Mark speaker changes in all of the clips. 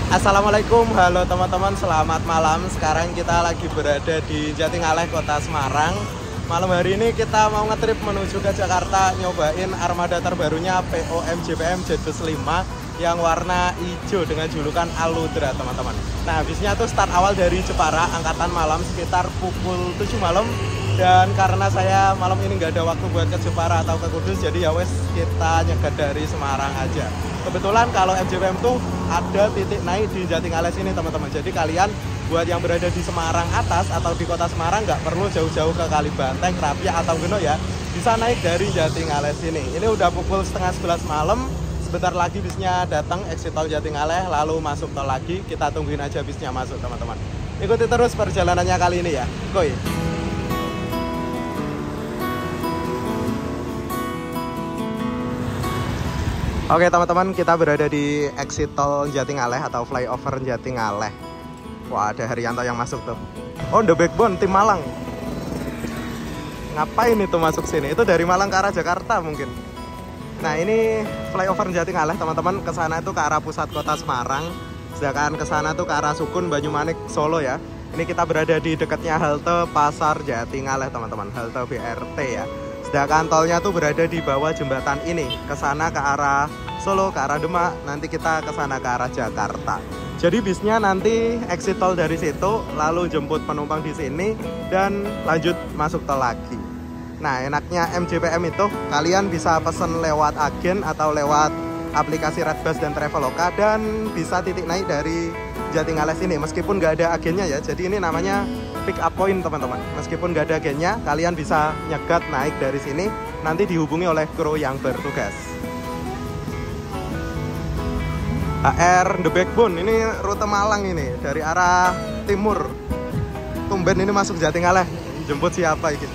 Speaker 1: Assalamualaikum, halo teman-teman, selamat malam. Sekarang kita lagi berada di Jatingaleh, Kota Semarang. Malam hari ini kita mau ngetrip menuju ke Jakarta, nyobain armada terbarunya PO MJPM Jet Bus 5 yang warna hijau dengan julukan Aludra, teman-teman. Nah, bisnya tuh start awal dari Jepara, angkatan malam sekitar pukul 7 malam. Dan karena saya malam ini nggak ada waktu buat ke Jepara atau ke Kudus, jadi ya wes kita nyegat dari Semarang aja. Kebetulan kalau MJPM tuh ada titik naik di Jatingaleh sini, teman-teman. Jadi kalian buat yang berada di Semarang atas atau di kota Semarang nggak perlu jauh-jauh ke Kalibanteng, Krapia atau Geno ya. Bisa naik dari Jatingaleh sini. Ini udah pukul setengah 11 malam. Sebentar lagi bisnya datang, exit tol Jatingaleh, lalu masuk tol lagi. Kita tungguin aja bisnya masuk, teman-teman. Ikuti terus perjalanannya kali ini ya. Goy. Oke teman-teman, kita berada di exit tol Jatingaleh atau flyover Jatingaleh. Wah, ada Haryanto yang masuk tuh. Oh, The Backbone, tim Malang. Ngapain itu masuk sini? Itu dari Malang ke arah Jakarta mungkin. Nah, ini flyover Jatingaleh, teman-teman. Kesana itu ke arah pusat kota Semarang. Sedangkan kesana tuh ke arah Sukun, Banyumanik, Solo ya. Ini kita berada di dekatnya halte Pasar Jatingaleh, teman-teman. Halte BRT ya. Sedangkan tolnya tuh berada di bawah jembatan ini. Kesana ke arah Solo, ke arah Demak. Nanti kita kesana ke arah Jakarta. Jadi bisnya nanti exit tol dari situ, lalu jemput penumpang di sini dan lanjut masuk tol lagi. Nah, enaknya MJPM itu kalian bisa pesen lewat agen atau lewat aplikasi Redbus dan Traveloka, dan bisa titik naik dari Jatingaleh sini meskipun nggak ada agennya ya. Jadi ini namanya pick up point, teman-teman. Meskipun nggak ada agennya, kalian bisa nyegat naik dari sini, nanti dihubungi oleh kru yang bertugas. HR The Backbone, ini rute Malang ini, dari arah timur. Tumben ini masuk Jatingaleh, jemput siapa ini?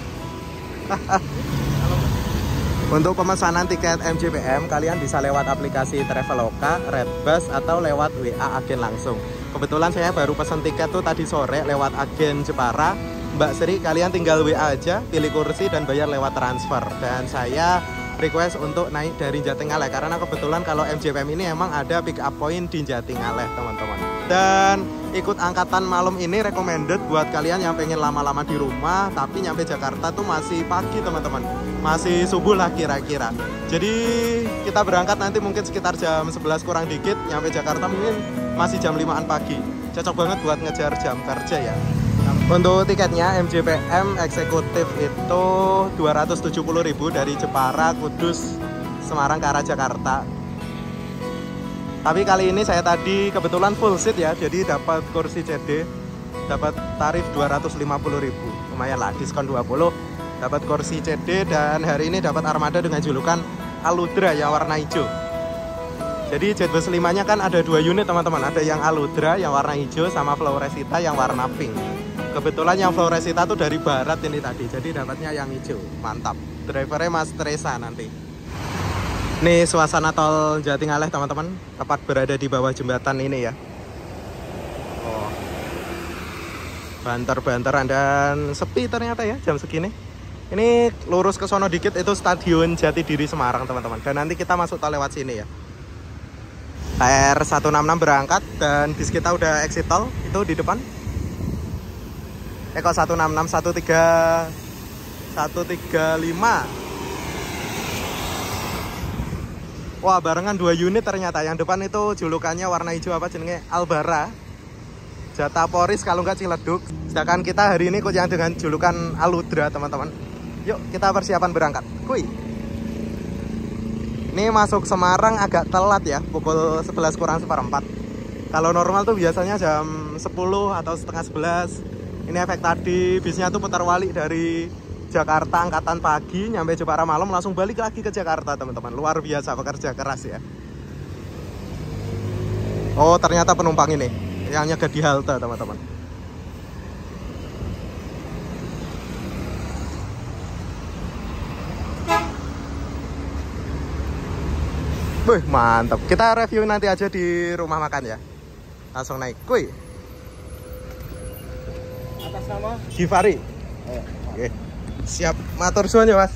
Speaker 1: Untuk pemesanan tiket MJPM, kalian bisa lewat aplikasi Traveloka, Redbus, atau lewat WA agen langsung. Kebetulan saya baru pesan tiket tuh tadi sore lewat agen Jepara. Mbak Sri, kalian tinggal WA aja, pilih kursi dan bayar lewat transfer. Dan saya request untuk naik dari Jatingaleh karena kebetulan kalau MJPM ini emang ada pick up point di Jatingaleh, teman-teman. Dan ikut angkatan malam ini recommended buat kalian yang pengen lama-lama di rumah tapi nyampe Jakarta tuh masih pagi, teman-teman. Masih subuh lah kira-kira. Jadi kita berangkat nanti mungkin sekitar jam 11 kurang dikit, nyampe Jakarta mungkin masih jam 5-an pagi. Cocok banget buat ngejar jam kerja ya. Untuk tiketnya MJPM eksekutif itu 270.000 dari Jepara, Kudus, Semarang ke arah Jakarta. Tapi kali ini saya tadi kebetulan full seat ya, jadi dapat kursi CD, dapat tarif 250.000. Lumayan lah, diskon 20, dapat kursi CD, dan hari ini dapat armada dengan julukan Aludra yang warna hijau. Jadi Jet Bus 5-nya kan ada 2 unit, teman-teman. Ada yang Aludra yang warna hijau sama Floresita yang warna pink. Kebetulan yang Floresita tuh dari barat ini tadi, jadi dapatnya yang hijau. Mantap. Drivernya Mas Teresa nanti. Nih suasana tol Jatingaleh, teman-teman. Tepat berada di bawah jembatan ini ya. Oh, banter-banteran dan sepi ternyata ya jam segini. Ini lurus ke sono dikit itu Stadion Jatidiri Semarang, teman-teman. Dan nanti kita masuk tol lewat sini ya. KR 166 berangkat dan bis kita udah exit tol itu di depan. Kok 166 135. Wah, barengan 2 unit ternyata. Yang depan itu julukannya warna hijau apa jenenge? Albara. Jatah Poris kalau nggak Ciledug. Sedangkan kita hari ini yang dengan julukan Aludra, teman-teman. Yuk kita persiapan berangkat. Kuy. Ini masuk Semarang agak telat ya, pukul 11 kurang seperempat. Kalau normal tuh biasanya jam 10 atau setengah 11. Ini efek tadi bisnya tuh putar balik dari Jakarta angkatan pagi, nyampe Jepara malam langsung balik lagi ke Jakarta, teman-teman. Luar biasa, pekerja keras ya. Oh, ternyata penumpang ini yang nyegat di halte, teman-teman. Wih, mantap. Kita review nanti aja di rumah makan ya. Langsung naik. Kuy.
Speaker 2: Atas nama
Speaker 1: Givari. Oke. Siap, matur suwun ya, Mas.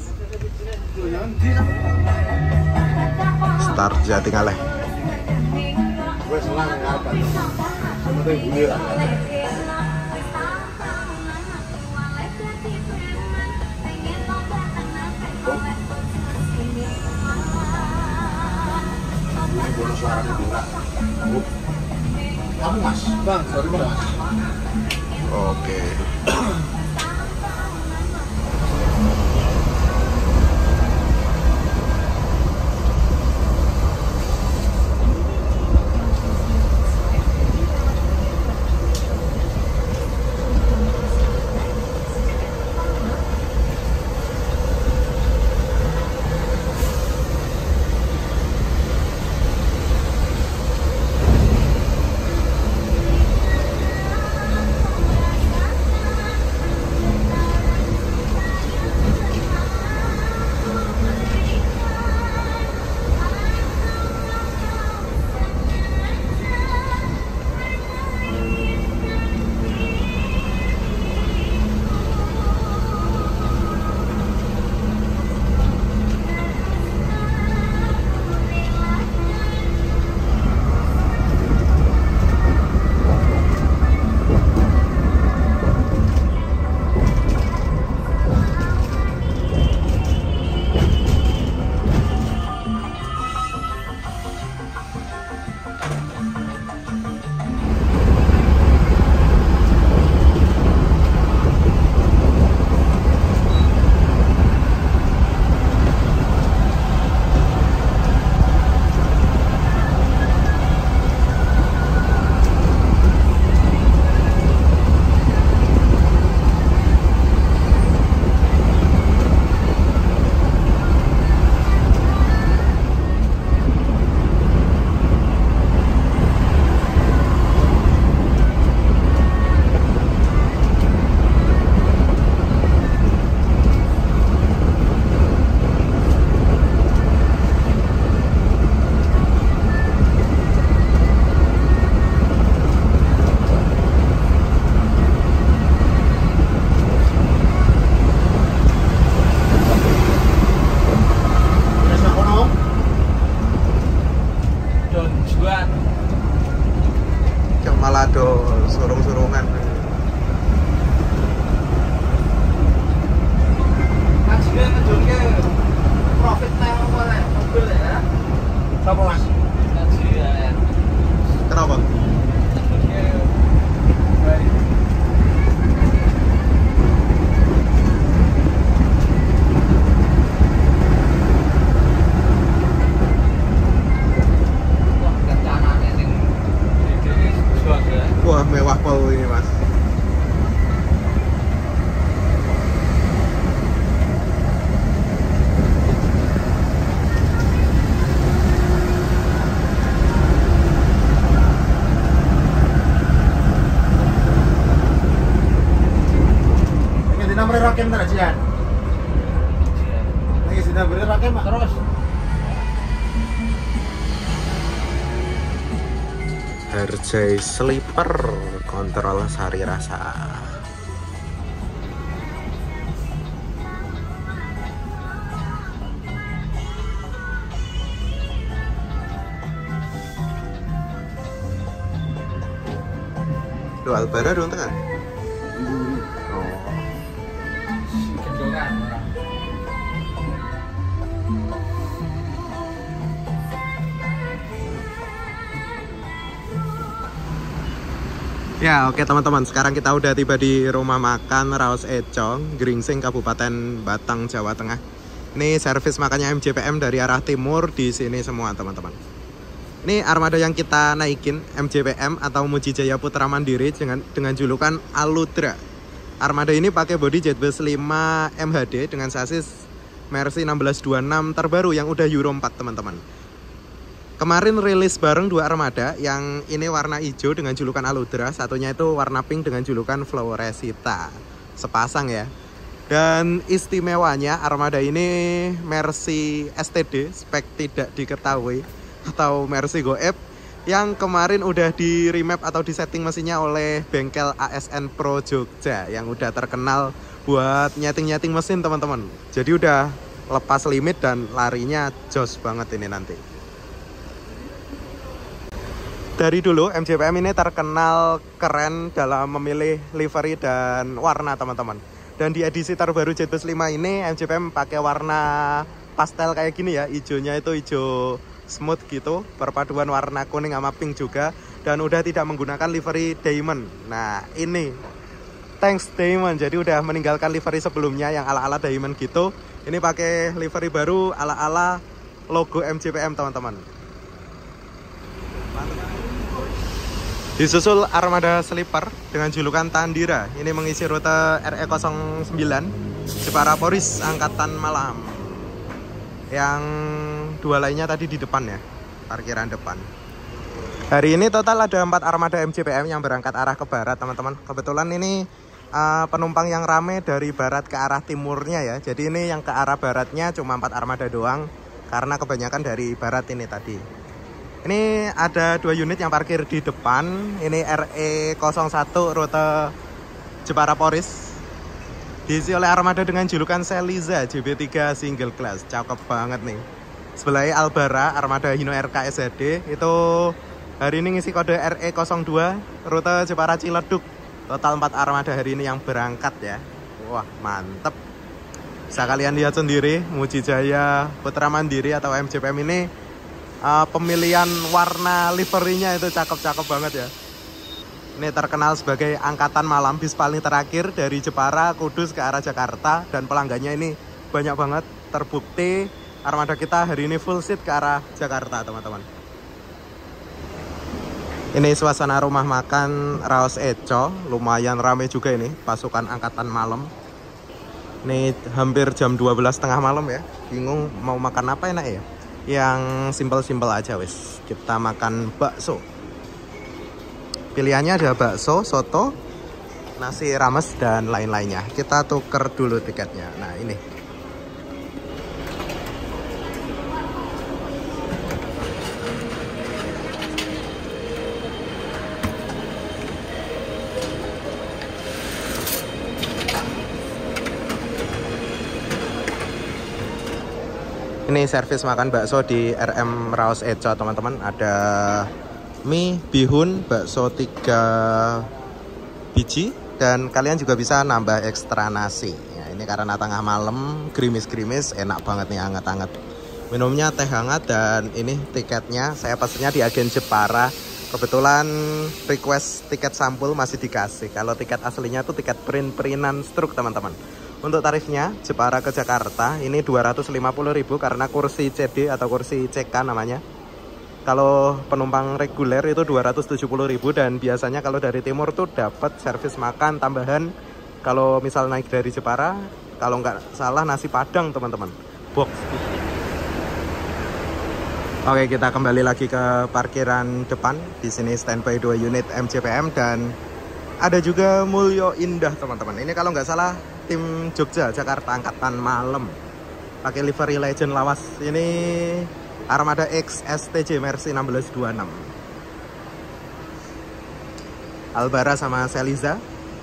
Speaker 1: Start Jatingaleh.
Speaker 2: Gue senang ya apa? Sama tuh gue lah. Ini bonus suaranya juga. Kamu mas? Bang, sorry bang mas.
Speaker 1: Oke. Malah do surung-surungan.
Speaker 2: Kajian ngejulke profit nang mobil ya. Sama mas. Kajian.
Speaker 1: Kenapa? Wah, mewah pol ini mas.
Speaker 2: Ini dina beri rakem tak Jian? Ini dina beri rakem mak terus.
Speaker 1: Herjai Sleeper kontrol sari rasa. Dual bara dong kan? Oh. Ya oke teman-teman, sekarang kita udah tiba di rumah makan Raos Econg, Gringsing, Kabupaten Batang, Jawa Tengah. Ini servis makannya MJPM dari arah timur di sini semua teman-teman. Ini armada yang kita naikin, MJPM atau Mujijaya Putra Mandiri dengan julukan Aludra. Armada ini pakai bodi Jetbus 5 MHD dengan sasis Mercy 1626 terbaru yang udah Euro 4 teman-teman. Kemarin rilis bareng dua armada, yang ini warna hijau dengan julukan Aludra, satunya itu warna pink dengan julukan Floresita. Sepasang ya. Dan istimewanya armada ini Mercy STD, spek tidak diketahui, atau Mercy Goep, yang kemarin udah di remap atau di setting mesinnya oleh bengkel ASN Pro Jogja, yang udah terkenal buat nyeting-nyeting mesin teman-teman. Jadi udah lepas limit dan larinya jos banget ini nanti. Dari dulu MJPM ini terkenal keren dalam memilih livery dan warna teman-teman. Dan di edisi terbaru Jetbus 5 ini MJPM pakai warna pastel kayak gini ya. Hijaunya itu hijau smooth gitu, perpaduan warna kuning sama pink juga. Dan udah tidak menggunakan livery diamond. Nah ini thanks diamond, jadi udah meninggalkan livery sebelumnya yang ala-ala diamond gitu. Ini pakai livery baru ala-ala logo MJPM teman-teman. Disusul armada sleeper dengan julukan Tandira. Ini mengisi rute RE09 Jepara Poris angkatan malam. Yang dua lainnya tadi di depan ya, parkiran depan. Hari ini total ada 4 armada MJPM yang berangkat arah ke barat teman-teman. Kebetulan ini penumpang yang rame dari barat ke arah timurnya ya. Jadi ini yang ke arah baratnya cuma 4 armada doang, karena kebanyakan dari barat ini tadi. Ini ada 2 unit yang parkir di depan. Ini RE01 rute Jepara Poris. Diisi oleh armada dengan julukan Celiza JB3 single class. Cakep banget nih. Sebelahnya Albara armada Hino RK SHD. Itu hari ini ngisi kode RE02 rute Jepara Ciledug. Total 4 armada hari ini yang berangkat ya. Wah mantep. Bisa kalian lihat sendiri Muji Jaya Putra Mandiri atau MJPM ini pemilihan warna liverinya itu cakep-cakep banget ya. Ini terkenal sebagai angkatan malam bis paling terakhir dari Jepara Kudus ke arah Jakarta. Dan pelanggannya ini banyak banget. Terbukti armada kita hari ini full seat ke arah Jakarta teman-teman. Ini suasana rumah makan Raos Eco. Lumayan rame juga ini pasukan angkatan malam. Ini hampir jam 12.30 malam ya. Bingung mau makan apa enak ya. Yang simpel-simpel aja wis. Kita makan bakso. Pilihannya ada bakso, soto, nasi rames dan lain-lainnya. Kita tuker dulu tiketnya. Nah ini. Ini servis makan bakso di RM Raos Eco teman-teman. Ada mie, bihun, bakso 3 biji. Dan kalian juga bisa nambah ekstra nasi ya, ini karena tengah malam, gerimis-gerimis, enak banget nih, hangat-hangat. Minumnya teh hangat. Dan ini tiketnya saya pesennya di agen Jepara. Kebetulan request tiket sampul masih dikasih. Kalau tiket aslinya tuh tiket print-printan struk teman-teman. Untuk tarifnya Jepara ke Jakarta ini 250.000 karena kursi CD atau kursi CK namanya. Kalau penumpang reguler itu 270.000. Dan biasanya kalau dari timur tuh dapat servis makan tambahan. Kalau misal naik dari Jepara, kalau nggak salah nasi padang teman-teman, box. Oke, kita kembali lagi ke parkiran depan. Di sini standby 2 unit MJPM dan ada juga Mulyo Indah teman-teman. Ini kalau nggak salah tim Jogja Jakarta angkatan malam, pakai livery Legend lawas. Ini armada X STJ Mercy 1626. Albara sama Celiza.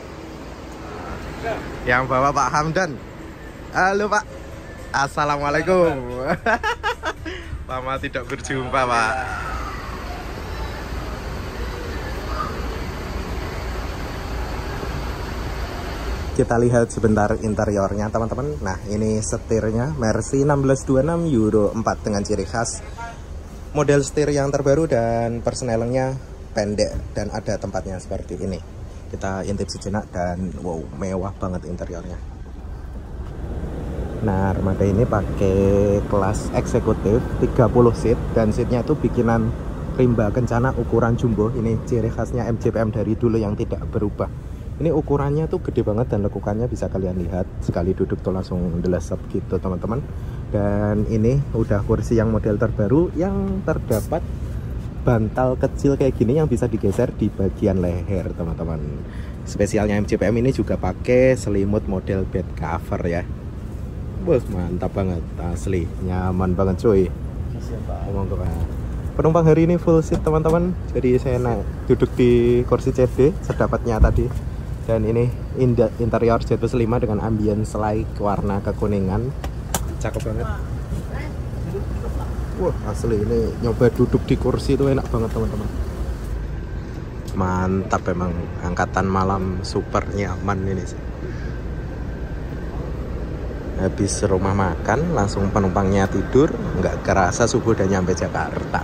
Speaker 1: Yang bawa Pak Hamdan. Halo Pak. Assalamualaikum. Lama tidak berjumpa Pak. Kita lihat sebentar interiornya teman-teman. Nah ini setirnya Mercy 1626 Euro 4 dengan ciri khas model setir yang terbaru dan persnelingnya pendek dan ada tempatnya seperti ini. Kita intip sejenak dan wow, mewah banget interiornya. Nah armada ini pakai kelas eksekutif 30 seat dan seatnya itu bikinan Rimba Kencana ukuran jumbo. Ini ciri khasnya MJPM dari dulu yang tidak berubah. Ini ukurannya tuh gede banget dan lekukannya bisa kalian lihat. Sekali duduk tuh langsung delesep gitu teman-teman. Dan ini udah kursi yang model terbaru yang terdapat bantal kecil kayak gini yang bisa digeser di bagian leher teman-teman. Spesialnya MJPM ini juga pakai selimut model bed cover ya. Bos mantap banget, asli nyaman banget cuy. Penumpang hari ini full seat teman-teman. Jadi saya duduk di kursi CD sedapatnya tadi. Dan ini interior Jetbus 5 dengan ambience light warna kekuningan. Cakep banget. Wah asli ini nyoba duduk di kursi itu enak banget teman-teman. Mantap emang, angkatan malam super nyaman ini sih. Habis rumah makan langsung penumpangnya tidur, nggak kerasa subuh udah nyampe Jakarta.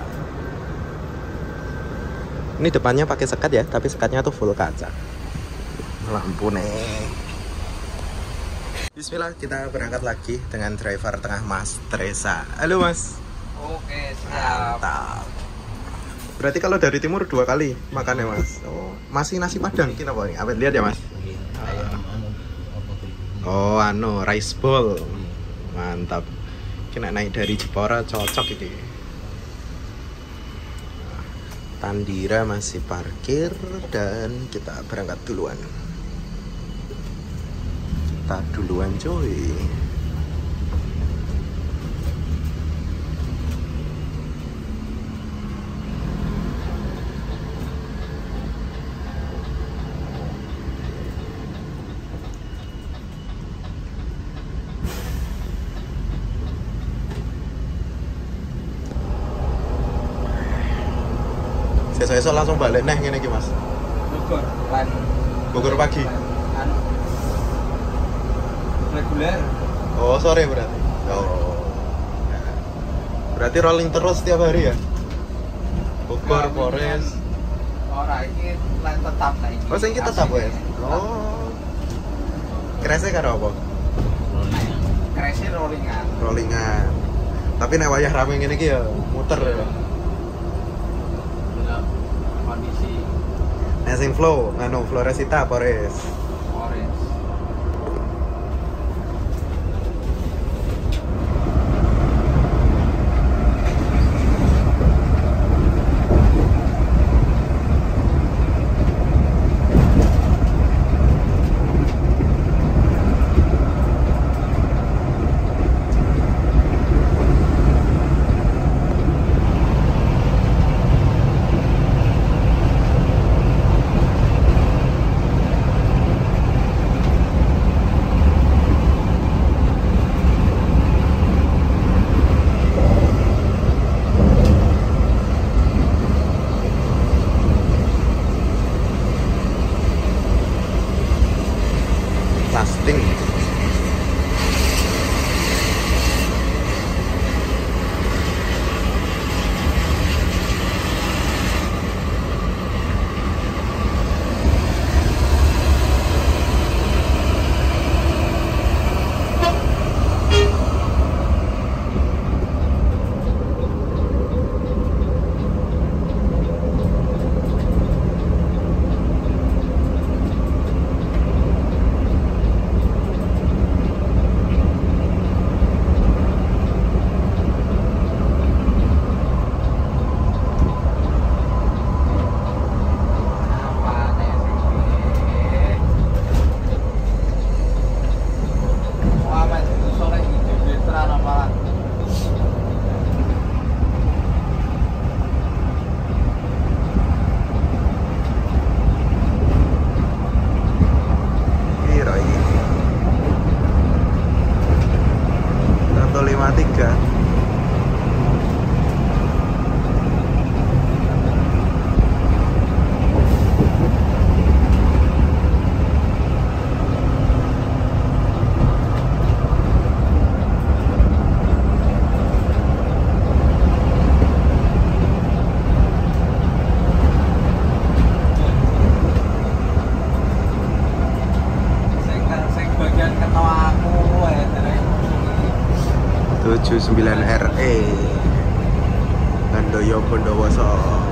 Speaker 1: Ini depannya pakai sekat ya, tapi sekatnya tuh full kaca. Lampu nih. Bismillah, kita berangkat lagi dengan driver tengah Mas Tresa. Halo Mas.
Speaker 2: Oke, siap.
Speaker 1: Mantap. Berarti kalau dari timur 2 kali makannya Mas. Oh, masih nasi Padang kita apa nih? Apa lihat ya Mas? Oh, rice bowl. Mantap. Kena naik dari Jepara cocok ini. Tandira masih parkir dan kita berangkat duluan. Kita duluan coy. Esok langsung balik nih ngene iki Mas.
Speaker 2: Bogor, plan.
Speaker 1: Bogor pagi.
Speaker 2: Reguler.
Speaker 1: Oh, sore berarti. Oh. Berarti rolling terus setiap hari ya? Bogor, Polres.
Speaker 2: Ora iki plan tetap ta iki.
Speaker 1: Oh, sing iki tetap wes. Oh. Krese karo apa?
Speaker 2: Krese rollingan.
Speaker 1: Rollingan. Tapi nek wayah rame ngene iki ya muter ya.
Speaker 2: Kondisi
Speaker 1: Nek sing flow, Floresita Polres.
Speaker 2: orange.
Speaker 1: Lasting. Piro iki? 153.
Speaker 2: Sing bagian ketawa aku ya dari
Speaker 1: 79 RE Handoyo Bondowoso.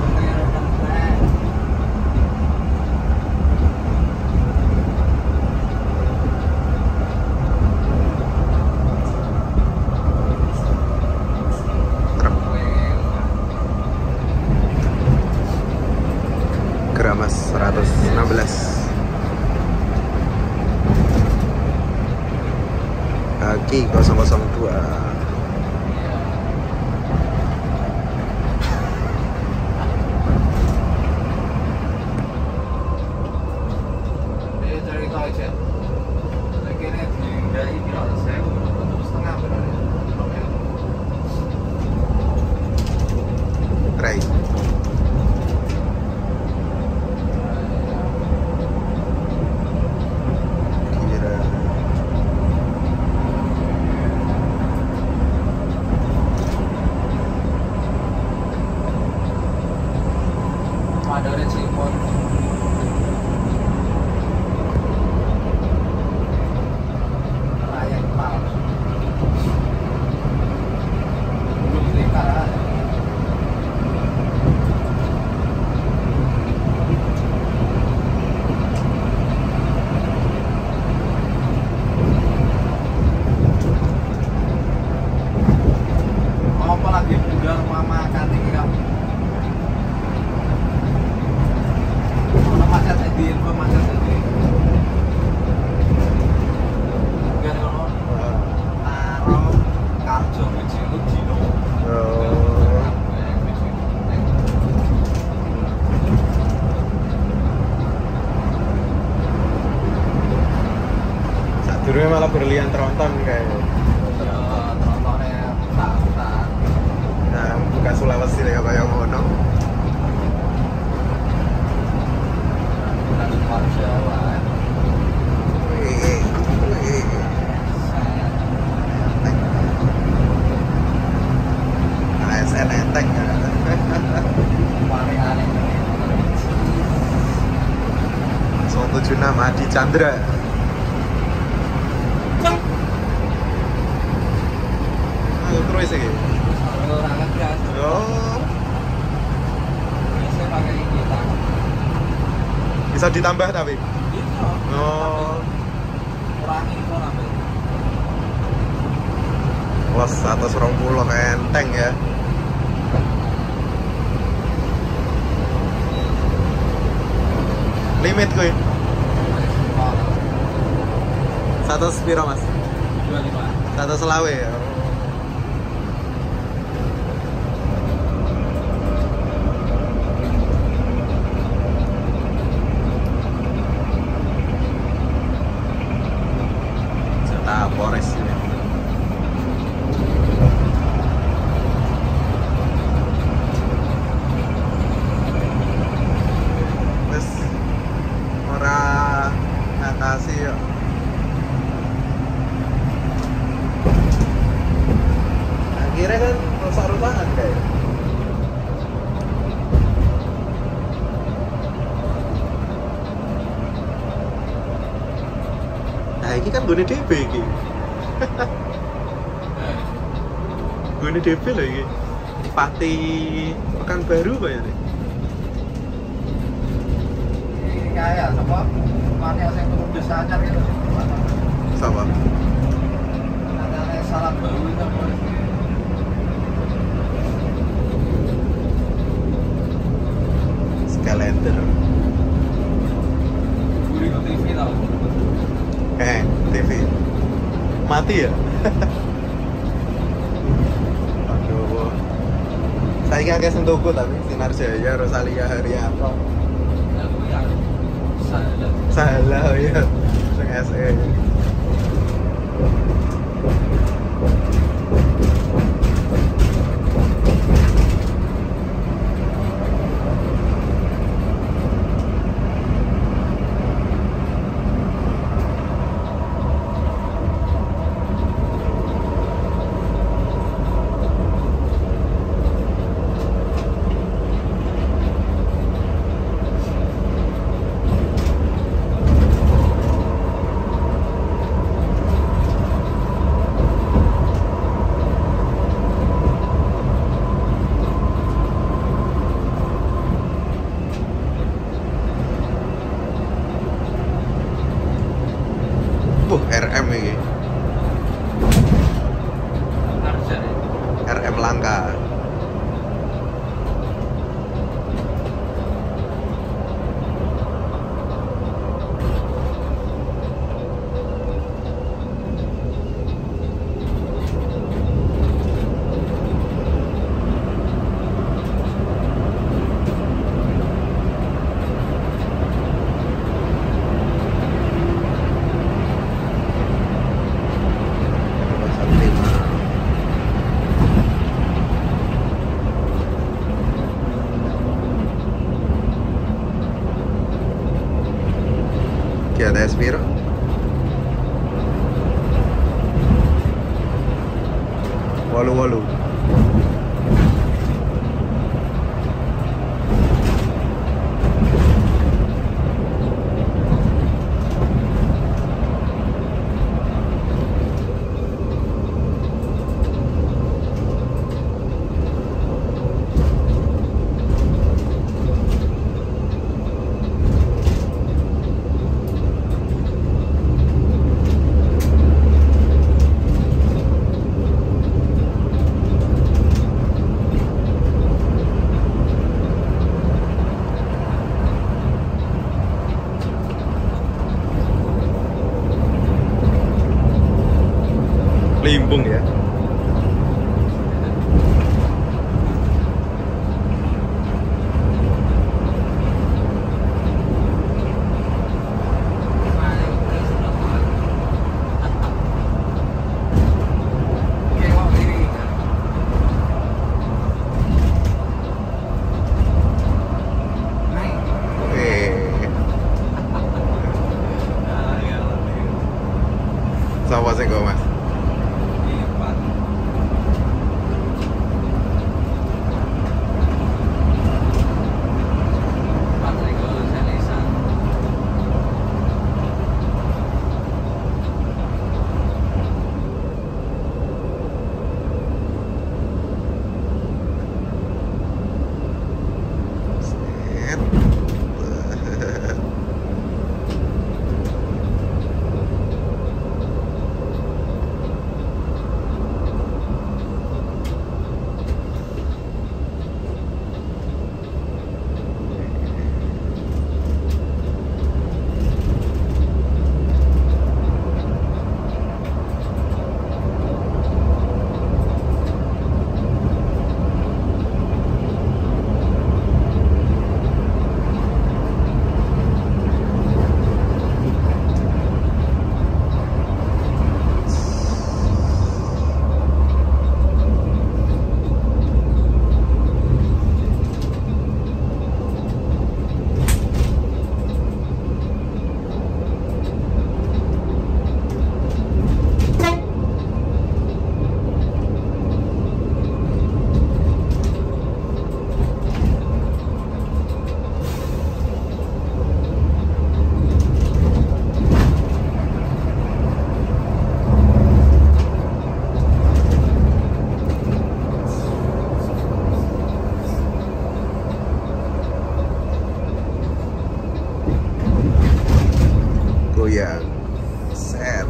Speaker 1: Gramas 116. Kaki 002. Right.
Speaker 2: Madare Cimot. Raya Kepal. Belum Lingkar. Apa lagi budal mama kanti kamu? Ono macet di info macet di. Kan ono Taro Karjo Bejelu Dino.
Speaker 1: Sadurunge malah berlian tronton kayak.
Speaker 2: Ya, trontonnya tak.
Speaker 1: Nah, bukan Sulawesi ya kayak ngono.
Speaker 2: Dan Jawa.
Speaker 1: ASN enteng.
Speaker 2: Paling aneh.
Speaker 1: 176 Adi Chandra. Ayo terus iki.
Speaker 2: Orang ngegas.
Speaker 1: Oh,
Speaker 2: Biasanya pakai ini tak.
Speaker 1: bisa ditambah tapi.
Speaker 2: Bisa.
Speaker 1: Oh,
Speaker 2: Kurangi itu nambah.
Speaker 1: los 120 enteng ya. Limit kuy. 100 piro mas?
Speaker 2: 25.
Speaker 1: 100 selawe ya. Jatah Polres ini. Terus ora ngatasi ya. Akhirnya kan rusak-rusakan kayak. Nah, ini kan gune DB iki. Gune DB lho iki. Pati Pekanbaru kok ya.
Speaker 2: Ini kayak apa? Mana yang turun desa aja gitu.
Speaker 1: Sama.
Speaker 2: Ada salah baru itu.
Speaker 1: Skalender.
Speaker 2: Gurih TV tau.
Speaker 1: TV. Mati ya? Aduh. Saya kira kayak sentuhku tapi Sinar Jaya, Rosalia Haryanto.
Speaker 2: Aku ya salah.
Speaker 1: Salah ya. Sing SE. RM ini. RM langka. GTS piro? Walu. nyambung ya. Sapa sing kok Mas? Goyang, set.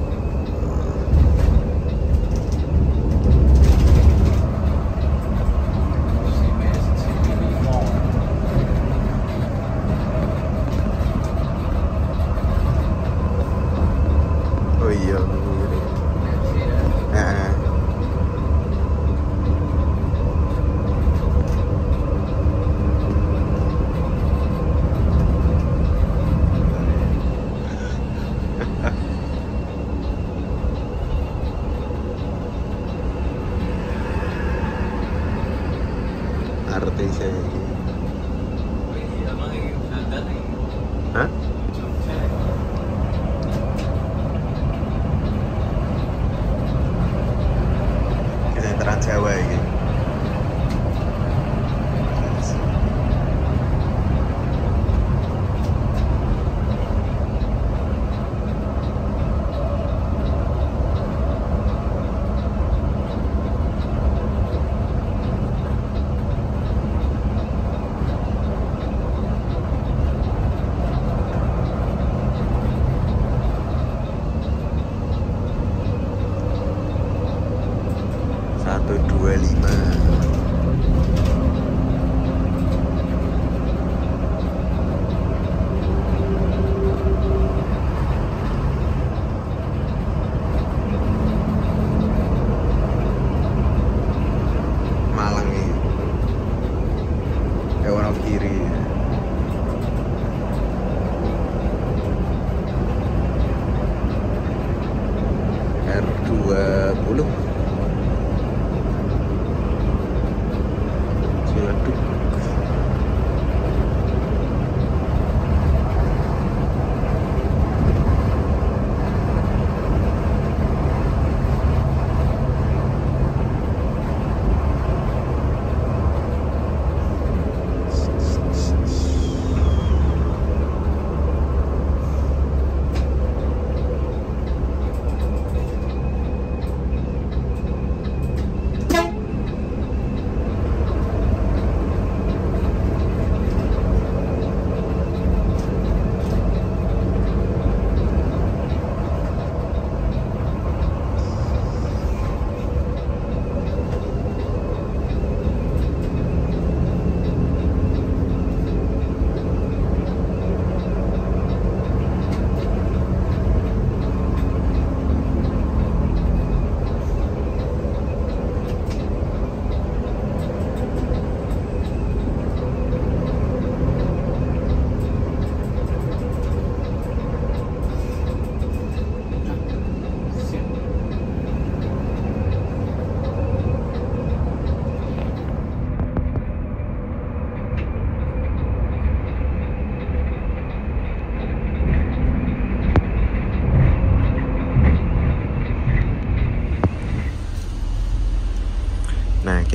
Speaker 1: Oh iya, artis ya. Hah? Kesejahteraan Jawa ini. Satu dua lima. Malang ini. Orang kiri. R20. Waduh.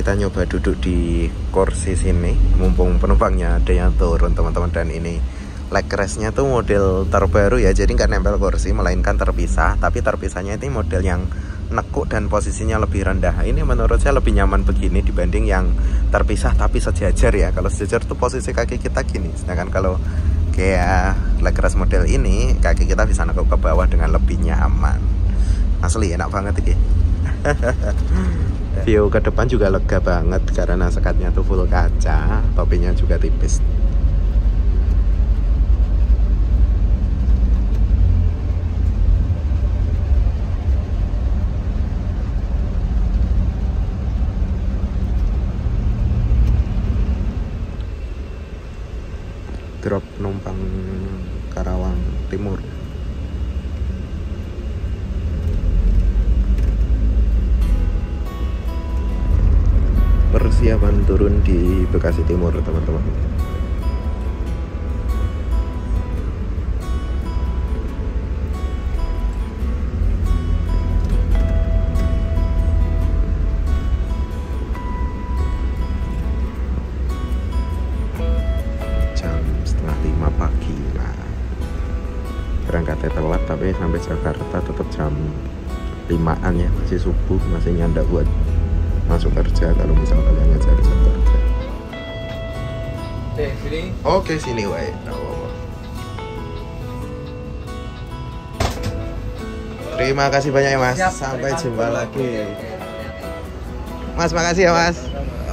Speaker 1: kita nyoba duduk di kursi sini, mumpung penumpangnya ada yang turun teman-teman. Dan ini leg restnya tuh model terbaru ya, jadi nggak nempel kursi melainkan terpisah. Tapi terpisahnya ini model yang nekuk dan posisinya lebih rendah. Ini menurut saya lebih nyaman begini dibanding yang terpisah tapi sejajar ya. Kalau sejajar tuh posisi kaki kita gini, sedangkan kalau kayak leg rest model ini kaki kita bisa nekuk ke bawah dengan lebih nyaman. Asli enak banget ini. View ke depan juga lega banget karena sekatnya tuh full kaca, topinya juga tipis. Drop penumpang Karawang Timur. Persiapan turun di Bekasi Timur teman-teman. Jam 4:30 pagi lah. Berangkatnya telat tapi sampai Jakarta tetap jam 5-an ya, masih subuh, masih nyandak buat masuk kerja kalau misal kalian ngejar jam kerja.
Speaker 2: Sini.
Speaker 1: Oke, sini wae. Terima kasih banyak ya Mas.
Speaker 2: Siap,
Speaker 1: Sampai
Speaker 2: terima
Speaker 1: jumpa
Speaker 2: kasih.
Speaker 1: lagi. Mas, makasih ya Mas.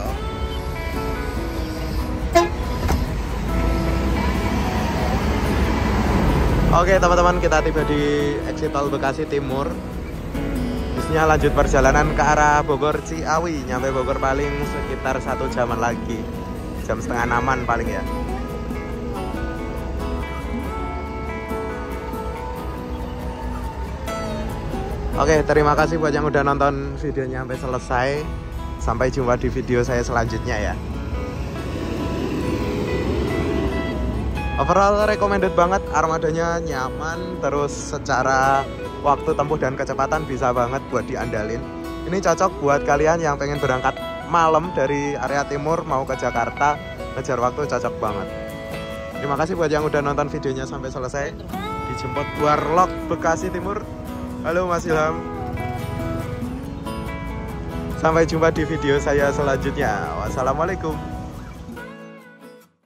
Speaker 1: Oke teman-teman, kita tiba di exit tol Bekasi Timur. Bisnya lanjut perjalanan ke arah Bogor Ciawi. Nyampe Bogor paling sekitar 1 jaman lagi, jam 5:30 paling ya. Oke, terima kasih buat yang udah nonton videonya sampai selesai. Sampai jumpa di video saya selanjutnya ya. Overall recommended banget, armadanya nyaman, terus secara waktu tempuh dan kecepatan bisa banget buat diandalin. Ini cocok buat kalian yang pengen berangkat malam dari area timur mau ke Jakarta, ngejar waktu cocok banget. Terima kasih buat yang udah nonton videonya sampai selesai. Dijemput Warlock Bekasi Timur. Halo Mas Ilham. Sampai jumpa di video saya selanjutnya. Wassalamualaikum.